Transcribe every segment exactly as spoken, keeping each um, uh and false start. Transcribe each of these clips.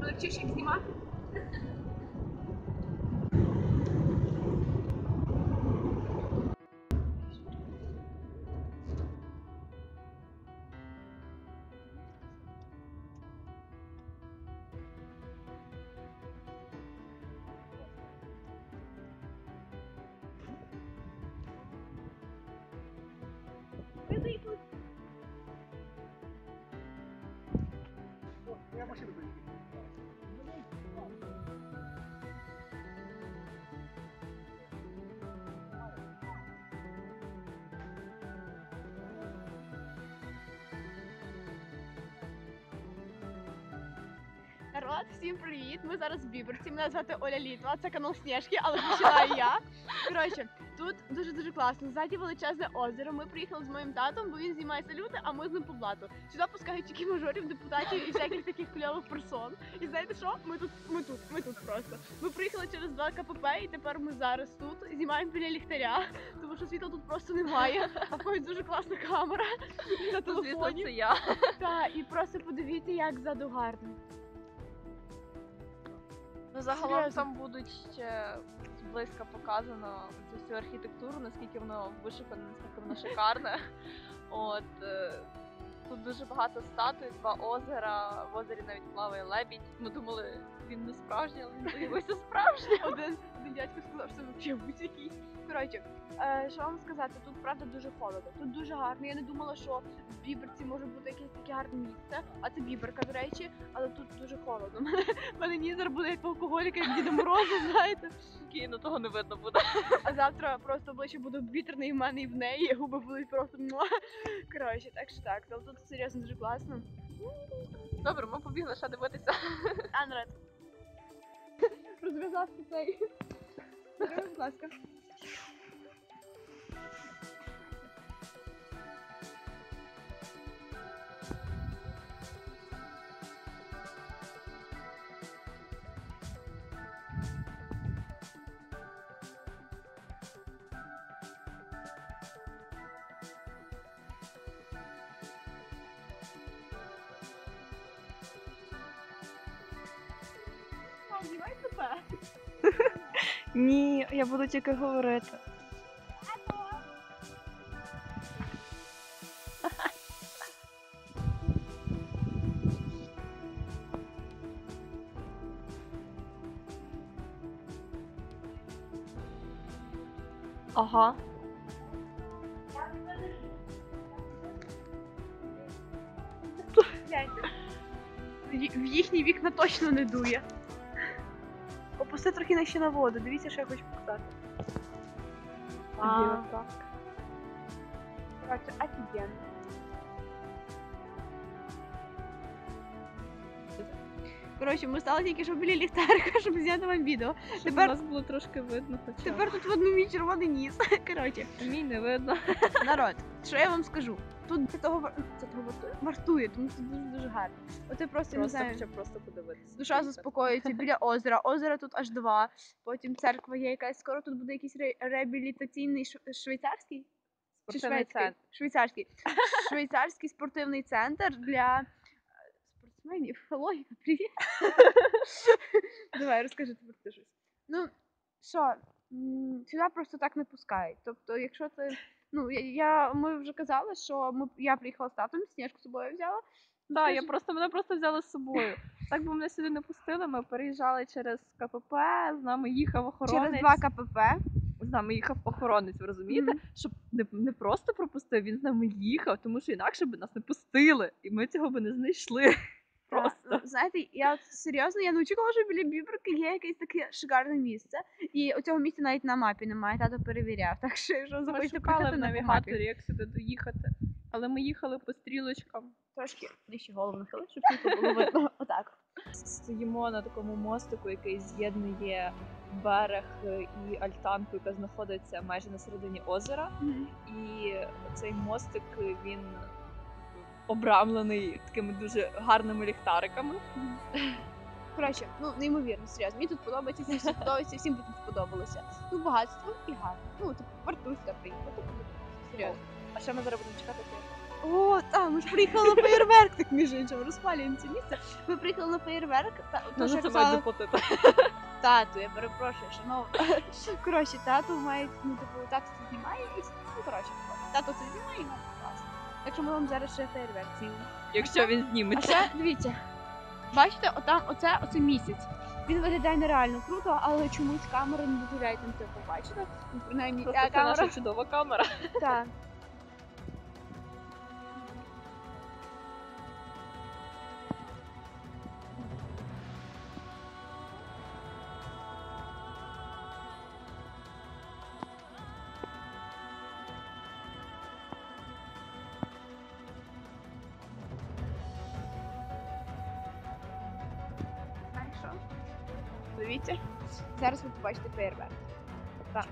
Полегчиш їх знімати? Я машину даю. Народ, всім привіт! Ми зараз в Біберці. Мене звати Оля Літва, це канал Сніжки, але починаю я. Коротше, тут дуже-дуже класно. Ззаді величезне озеро. Ми приїхали з моїм татом, бо він знімає салюти, а ми з ним по блату. Сюди пускають тільки мажорів, депутатів і всяких таких кльових персон. І знаєте що? Ми тут, ми тут, ми тут просто. Ми приїхали через два КПП і тепер ми зараз тут знімаємо біля ліхтаря, тому що світла тут просто немає. А ходить дуже класна камера на телефоні. Це я. Так, і просто подивіться, як ззаду гарно. Ну, загалом Серйозно? там будуть ще близько показано цю всю архітектуру, наскільки воно вишукане, наскільки воно шикарне. От е, тут дуже багато статуй, два озера, в озері навіть плаває лебідь. Ми думали, він не справжній, але він виявився справжній. Один, один дядько сказав, що це взагалі будь-який. Коротше, е, що вам сказати, тут правда дуже холодно, тут дуже гарно. Я не думала, що в Біберці може бути якесь таке гарне місце, а це Біберка, до речі, але тут дуже холодно. У мене нізер буде як в алкоголіка, як Діда Мороза, знаєте. Окей, ну того не видно буде. А завтра просто обличчя буде обвітрене і в мене, і в неї, і губи будуть просто муа. Коротше, так що так, але тут серйозно дуже класно. Добре, ми побігли ще дивитися. Анред. Розв'язався цей. Будь ласка. Знімай себе. Ні, я буду тільки говорити. Ага. Гляньте. В їхні вікна точно не дує. Опусти трохи нижче на воду, дивіться, що я хочу показати. А. Короче, офігенно. Коротше, ми стали тільки що біля ліхтарика, щоб зняти вам відео. Щоб Тепер- нас було трошки видно хоча. Тепер тут в одному мій червоний ніс. Коротше, Мій не видно. народ, що я вам скажу? Тут це того, вар- це того вартує? Вартує, тому що дуже-дуже гарно. Оце просто, не Просто знаю, хоча б просто подивитися. душа заспокоюється біля озера. Озера тут аж два. Потім церква є якась. Скоро тут буде якийсь ре- реабілітаційний шв- швейцарський? Чи Спортивний шведський? центр. Швейцарський. Швейцарський спортивний центр для е, спортсменів. Логіка, привіт. Давай, розкажи тепер ти щось. Ну, що, м, сюди просто так не пускають. Тобто, якщо ти. Ну, я, я ми вже казали, що ми, я приїхала з татом, Сніжку з собою взяла. Так, я просто мене просто взяла з собою. Так би мене сюди не пустили, ми переїжджали через КПП, з нами їхав охоронець. Через два КПП. З нами їхав охоронець, ви розумієте? Мгм. Щоб не, не просто пропустив, він з нами їхав, тому що інакше б нас не пустили, і ми цього би не знайшли. Просто. Ну, знаєте, я от серйозно, я не очікувала, що біля Біберки є якесь таке шикарне місце. І цього місця навіть на мапі немає, тато перевіряв. Так що, якщо Ми захочете шукали приїхати в на мапі, навігаторі, як сюди доїхати. Але ми їхали по стрілочкам. трошки нижче голову нахили, щоб світло було видно. Отак. Стоїмо на такому мостику, який з'єднує берег і альтанку, яка знаходиться майже на середині озера. І цей мостик, він обрамлений такими дуже гарними ліхтариками. Коротше, ну неймовірно, серйозно. Мені тут подобається, всім тут подобається, всім тут сподобалося. Ну, багатство і гарно. Ну, типу, вартує сюди приїхати. Серйозно. А що ми зараз будемо чекати? О, там, ми ж приїхали на феєрверк, так між іншим, розпалюємо це місце. Ми приїхали на феєрверк, та, Ну, то, що за я це мають казала, заплатити. тату, я перепрошую, шановна. Коротше, тату має, ну, типу, тато це знімає і, ну, коротше, тато це знімає і нам класно. Так що ми вам зараз ще феєрверк знімемо. Якщо він А зніметься. це, дивіться, бачите, отам, оце, оце місяць. Він виглядає нереально круто, але чомусь камера не дозволяє нам це побачити. Ну, принаймні, Просто ця це камера. наша чудова камера. Так. Знаєш що? Дивіться, зараз ви побачите фейерверк. Так.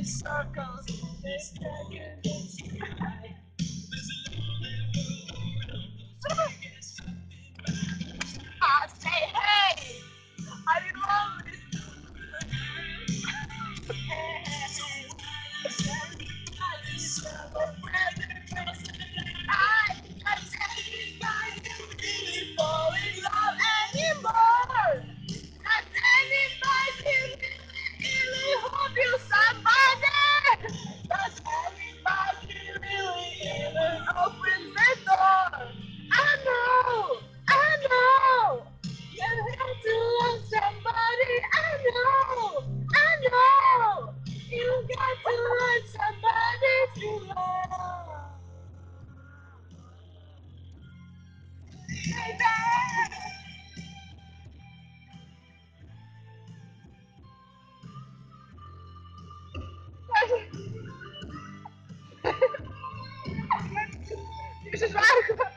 I say, hey, I love it. I I say, I don't really fall in love anymore. Not anybody really hope you somebody. Does anybody really even open the door? I know, I know. You have to love somebody. I know, I know. You got to love somebody to love. Baby! This is radical.